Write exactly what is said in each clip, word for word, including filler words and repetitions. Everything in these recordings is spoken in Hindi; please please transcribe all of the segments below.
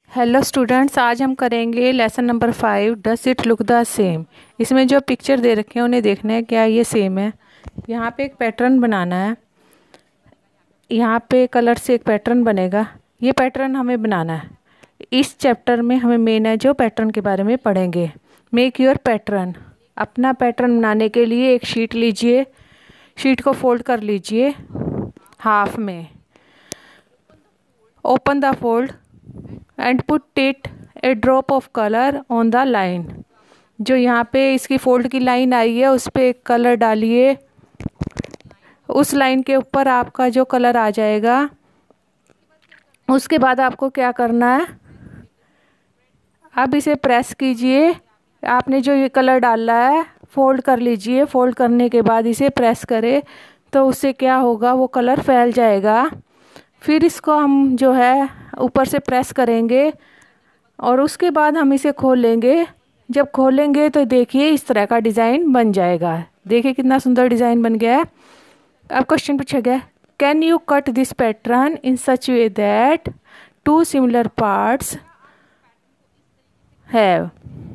हेलो स्टूडेंट्स, आज हम करेंगे lesson number five, does it look the same. इसमें जो पिक्चर दे रखे हैं उन्हें देखना है क्या ये सेम है। यहाँ पे एक पैटर्न बनाना है, यहाँ पे कलर से एक पैटर्न बनेगा। ये पैटर्न हमें बनाना है। इस चैप्टर में हमें मेन है जो पैटर्न के बारे में पढ़ेंगे। Make your pattern. अपना पैटर्न बनाने के लिए एक शीट लीजिए, शीट को फोल्ड कर लीजिए हाफ में। Open the fold and put it a drop of colour on the line. जो यहाँ पे इसकी फोल्ड की लाइन आई है उस पर एक कलर डालिए। उस लाइन के ऊपर आपका जो कलर आ जाएगा, उसके बाद आपको क्या करना है, अब इसे प्रेस कीजिए। आपने जो ये कलर डाला है फोल्ड कर लीजिए। फोल्ड करने के बाद इसे प्रेस करें तो उससे क्या होगा, वो कलर फैल जाएगा। फिर इसको हम जो है ऊपर से प्रेस करेंगे और उसके बाद हम इसे खोलेंगे। जब खोलेंगे तो देखिए इस तरह का डिज़ाइन बन जाएगा। देखिए कितना सुंदर डिज़ाइन बन गया है। अब क्वेश्चन पूछा गया, can you cut this pattern in such way that two similar parts have.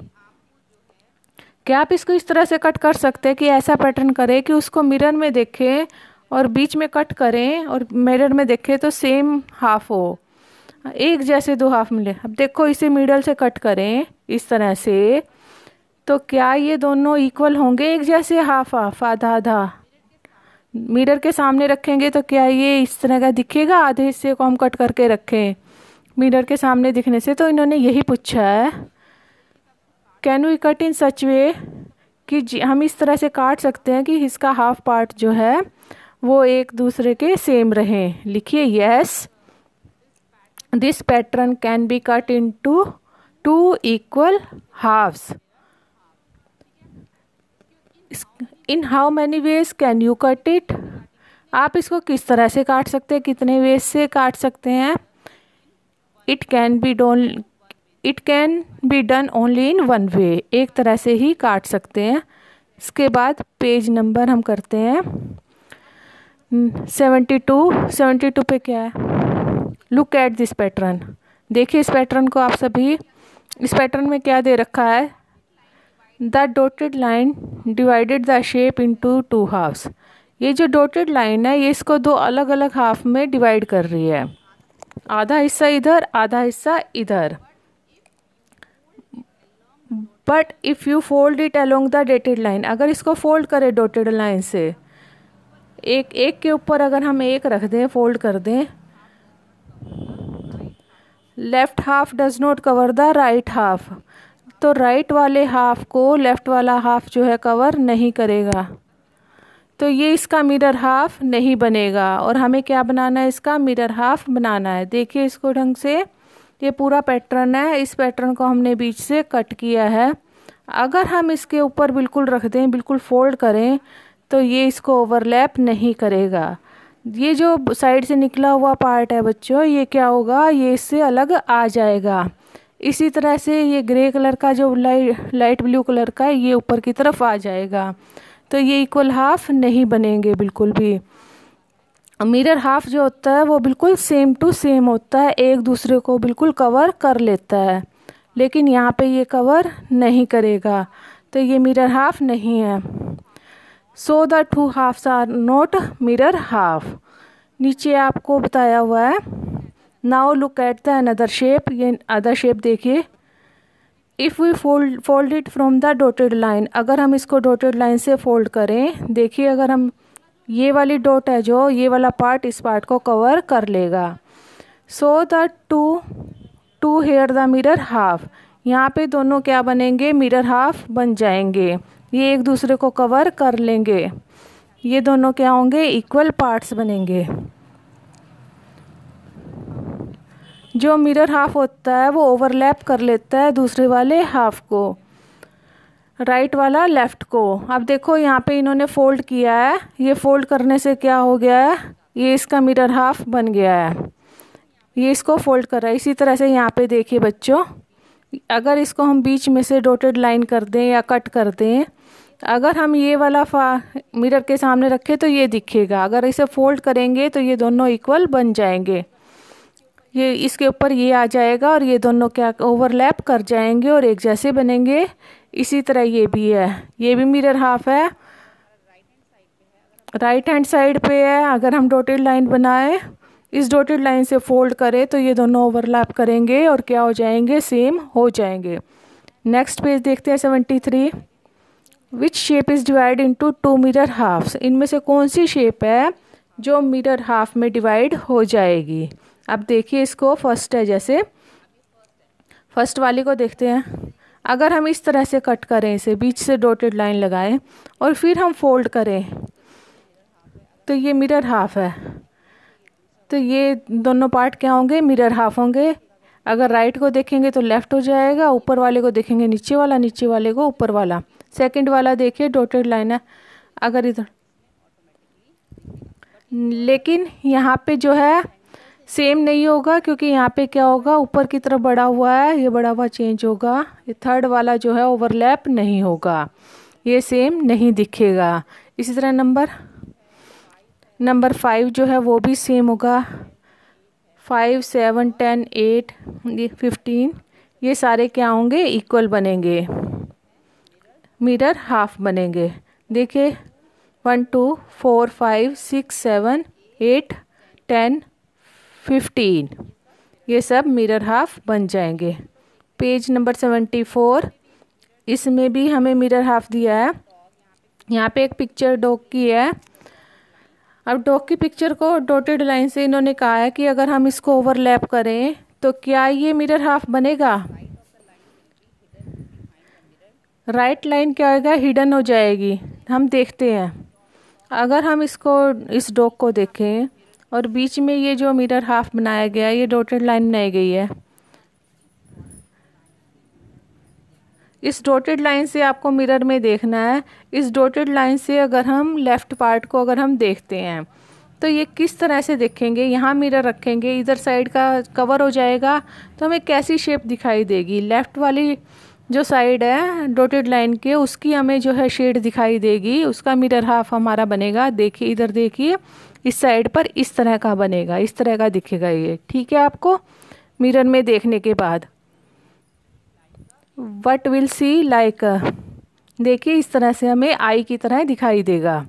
क्या आप इसको इस तरह से कट कर सकते हैं कि ऐसा पैटर्न करें कि उसको मिरर में देखें और बीच में कट करें और मिरर में देखें तो सेम हाफ हो, एक जैसे दो हाफ मिले। अब देखो इसे मिडल से कट करें इस तरह से तो क्या ये दोनों इक्वल होंगे, एक जैसे हाफ हाफ आधा आधा। मिरर के सामने रखेंगे तो क्या ये इस तरह का दिखेगा, आधे हिस्से को हम कट करके रखें मिरर के सामने दिखने से। तो इन्होंने यही पूछा है, can we cut in such way कि हम इस तरह से काट सकते हैं कि इसका हाफ पार्ट जो है वो एक दूसरे के सेम रहें। लिखिए yes, this pattern can be cut into two equal halves. In how many ways can you cut it. आप इसको किस तरह से काट सकते हैं, कितने वेज से काट सकते हैं। It can be done it can be done only in one way, एक तरह से ही काट सकते हैं। इसके बाद पेज नंबर हम करते हैं सेवेंटी टू। सेवेंटी टू पे क्या है, लुक एट दिस पैटर्न। देखिए इस पैटर्न को आप सभी। इस पैटर्न में क्या दे रखा है, the dotted line divided the shape into two halves. ये जो डॉटेड लाइन है ये इसको दो अलग अलग हाफ में डिवाइड कर रही है, आधा हिस्सा इधर आधा हिस्सा इधर। But if you fold it along the dotted line, अगर इसको फोल्ड करें डॉटेड लाइन से, एक एक के ऊपर अगर हम एक रख दें, फोल्ड कर दें, left half does not cover the right half, तो राइट वाले हाफ को लेफ्ट वाला हाफ जो है कवर नहीं करेगा, तो ये इसका मिरर हाफ नहीं बनेगा। और हमें क्या बनाना है, इसका मिरर हाफ बनाना है। देखिए इसको ढंग से, ये पूरा पैटर्न है, इस पैटर्न को हमने बीच से कट किया है। अगर हम इसके ऊपर बिल्कुल रख दें, बिल्कुल फोल्ड करें, तो ये इसको ओवरलैप नहीं करेगा। ये जो साइड से निकला हुआ पार्ट है बच्चों, ये क्या होगा, ये इससे अलग आ जाएगा। इसी तरह से ये ग्रे कलर का जो लाइट लाइट ब्लू कलर का है ये ऊपर की तरफ आ जाएगा, तो ये इक्वल हाफ नहीं बनेंगे बिल्कुल भी। मिरर हाफ जो होता है वो बिल्कुल सेम टू सेम होता है, एक दूसरे को बिल्कुल कवर कर लेता है, लेकिन यहाँ पे ये कवर नहीं करेगा, तो ये मिरर हाफ नहीं है। So the two halves are not mirror half. नीचे आपको बताया हुआ है। Now look at the another shape. ये अदर शेप देखिए। If we fold fold it from the dotted line, अगर हम इसको डॉटेड लाइन से फोल्ड करें, देखिए अगर हम ये वाली डॉट है जो, ये वाला पार्ट इस पार्ट को कवर कर लेगा। So the two two here the mirror half, यहाँ पे दोनों क्या बनेंगे, मिरर हाफ बन जाएंगे। ये एक दूसरे को कवर कर लेंगे, ये दोनों क्या होंगे, इक्वल पार्ट्स बनेंगे। जो मिरर हाफ होता है वो ओवरलैप कर लेता है दूसरे वाले हाफ को, राइट वाला लेफ़्ट को। अब देखो यहाँ पे इन्होंने फोल्ड किया है, ये फोल्ड करने से क्या हो गया है, ये इसका मिरर हाफ बन गया है, ये इसको फोल्ड कर रहा है। इसी तरह से यहाँ पे देखिए बच्चों, अगर इसको हम बीच में से डॉटेड लाइन कर दें या कट कर दें, अगर हम ये वाला फा मिरर के सामने रखें तो ये दिखेगा, अगर इसे फोल्ड करेंगे तो ये दोनों इक्वल बन जाएंगे। ये इसके ऊपर ये आ जाएगा और ये दोनों क्या ओवरलैप कर जाएंगे और एक जैसे बनेंगे। इसी तरह ये भी है, ये भी मिरर हाफ है, राइट हैंड साइड पे है। अगर हम डॉटेड लाइन बनाएं, इस डॉटेड लाइन से फोल्ड करें तो ये दोनों ओवरलैप करेंगे और क्या हो जाएंगे, सेम हो जाएंगे। नेक्स्ट पेज देखते हैं seventy three. Which shape is divide into two mirror halves. इनमें से कौन सी शेप है जो मिरर हाफ में डिवाइड हो जाएगी। अब देखिए इसको, फर्स्ट है, जैसे फर्स्ट वाली को देखते हैं। अगर हम इस तरह से कट करें, इसे बीच से डॉटेड लाइन लगाएं और फिर हम फोल्ड करें तो ये मिरर हाफ है। तो ये दोनों पार्ट क्या होंगे, मिरर हाफ होंगे। अगर राइट को देखेंगे तो लेफ़्ट हो जाएगा, ऊपर वाले को देखेंगे नीचे वाला, नीचे वाले को ऊपर वाला। सेकंड वाला देखिए डॉटेड लाइन है, अगर इधर, लेकिन यहाँ पे जो है सेम नहीं होगा, क्योंकि यहाँ पे क्या होगा, ऊपर की तरफ बढ़ा हुआ है, ये बढ़ा हुआ चेंज होगा। ये थर्ड वाला जो है ओवरलैप नहीं होगा, ये सेम नहीं दिखेगा। इसी तरह नंबर नंबर फाइव जो है वो भी सेम होगा। Five, seven, ten, eight, fifteen, ये सारे क्या होंगे, इक्वल बनेंगे, मिरर हाफ बनेंगे। देखिए one, two, four, five, six, seven, eight, ten, fifteen, ये सब मिरर हाफ बन जाएंगे। पेज नंबर सेवेंटी फोर, इसमें भी हमें मिरर हाफ दिया है। यहाँ पे एक पिक्चर डॉग की है। अब डॉग की पिक्चर को डॉटेड लाइन से इन्होंने कहा है कि अगर हम इसको ओवरलैप करें तो क्या ये मिरर हाफ बनेगा। राइट लाइन क्या होगा, हिडन हो जाएगी। हम देखते हैं, अगर हम इसको, इस डॉग को देखें और बीच में ये जो मिरर हाफ बनाया गया, ये डॉटेड लाइन बनाई गई है। इस डॉटेड लाइन से आपको मिरर में देखना है। इस डॉटेड लाइन से अगर हम लेफ़्ट पार्ट को अगर हम देखते हैं तो ये किस तरह से देखेंगे। यहाँ मिरर रखेंगे, इधर साइड का कवर हो जाएगा तो हमें कैसी शेप दिखाई देगी। लेफ़्ट वाली जो साइड है डॉटेड लाइन के, उसकी हमें जो है शेड दिखाई देगी, उसका मिरर हाफ हमारा बनेगा। देखिए इधर देखिए, इस साइड पर इस तरह का बनेगा, इस तरह का दिखेगा ये। ठीक है, आपको मिरर में देखने के बाद वट विल सी लाइक, देखिए इस तरह से हमें आई की तरह दिखाई देगा।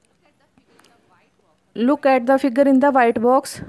Look at the figure in the white box.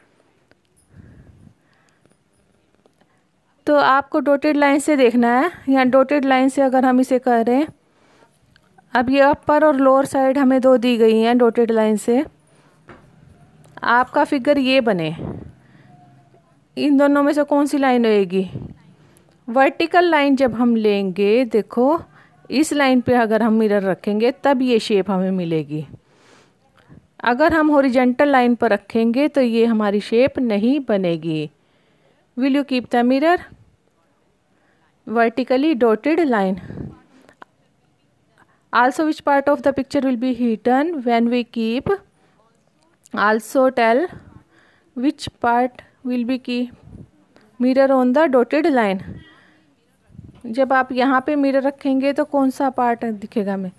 तो आपको डॉटेड लाइन से देखना है। यहाँ डॉटेड लाइन से अगर हम इसे करें, अब ये अपर और लोअर साइड हमें दो दी गई हैं डॉटेड लाइन से। आपका फिगर ये बने, इन दोनों में से कौन सी लाइन होएगी। वर्टिकल लाइन जब हम लेंगे, देखो इस लाइन पे अगर हम मिरर रखेंगे तब ये शेप हमें मिलेगी। अगर हम हॉरिजॉन्टल लाइन पर रखेंगे तो ये हमारी शेप नहीं बनेगी। Will you keep the mirror vertically dotted line. Also which part of the picture will be hidden when we keep. Also tell which part will be keep mirror on the dotted line. जब आप यहाँ पे मिरर रखेंगे तो कौन सा पार्ट दिखेगा हमें,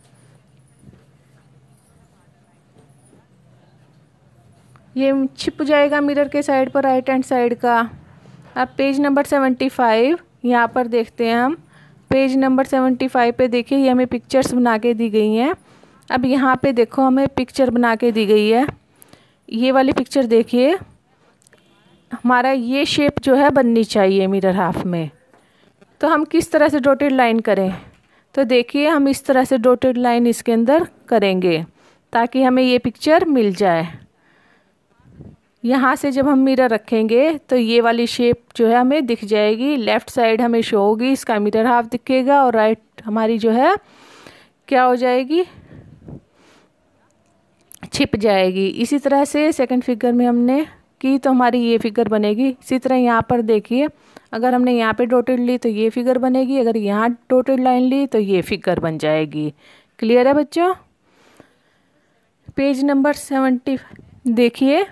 ये छिप जाएगा मिरर के साइड पर, राइट हैंड साइड का। अब पेज नंबर सेवेंटी फाइव यहाँ पर देखते हैं हम। पेज नंबर सेवेंटी फाइव पे देखिए, ये हमें पिक्चर्स बना के दी गई हैं। अब यहाँ पे देखो हमें पिक्चर बना के दी गई है। ये वाली पिक्चर देखिए, हमारा ये शेप जो है बननी चाहिए मिरर हाफ में। तो हम किस तरह से डॉटेड लाइन करें, तो देखिए हम इस तरह से डॉटेड लाइन इसके अंदर करेंगे ताकि हमें ये पिक्चर मिल जाए। यहाँ से जब हम मिरर रखेंगे तो ये वाली शेप जो है हमें दिख जाएगी। लेफ़्ट साइड हमें शो होगी, इसका मिरर हाफ दिखेगा, और राइट हमारी जो है क्या हो जाएगी, छिप जाएगी। इसी तरह से सेकंड फिगर में हमने की तो हमारी ये फिगर बनेगी। इसी तरह यहाँ पर देखिए, अगर हमने यहाँ पे डॉटेड ली तो ये फिगर बनेगी, अगर यहाँ डॉटेड लाइन ली तो ये फिगर बन जाएगी। क्लियर है बच्चों। पेज नंबर सेवेंटी देखिए,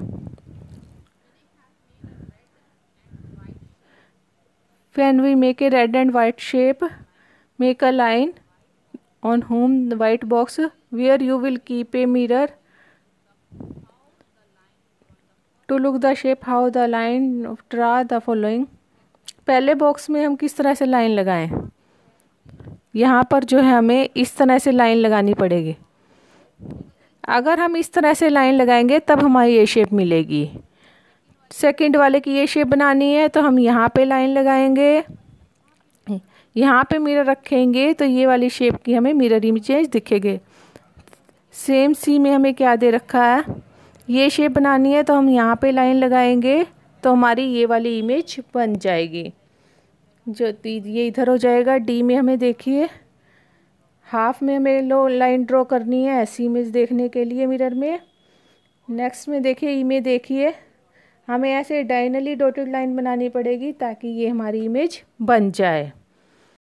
when we make a red and white shape, make a line on whom the white box where you will keep a mirror to look the shape how the line draw the following. पहले बॉक्स में हम किस तरह से लाइन लगाएं, यहाँ पर जो है हमें इस तरह से लाइन लगानी पड़ेगी। अगर हम इस तरह से लाइन लगाएंगे तब हमारी ये शेप मिलेगी। सेकंड वाले की ये शेप बनानी है तो हम यहाँ पे लाइन लगाएंगे, यहाँ पे मिरर रखेंगे तो ये वाली शेप की हमें मिरर इमेज दिखेगी। सेम सी में हमें क्या दे रखा है, ये शेप बनानी है तो हम यहाँ पे लाइन लगाएंगे तो हमारी ये वाली इमेज बन जाएगी। जो ये इधर हो जाएगा। डी में हमें देखिए हाफ में हमें लो लाइन ड्रॉ करनी है ऐसी इमेज देखने के लिए मिरर में। नेक्स्ट में देखिए ई में देखिए हमें ऐसे डायगनली डॉटेड लाइन बनानी पड़ेगी ताकि ये हमारी इमेज बन जाए।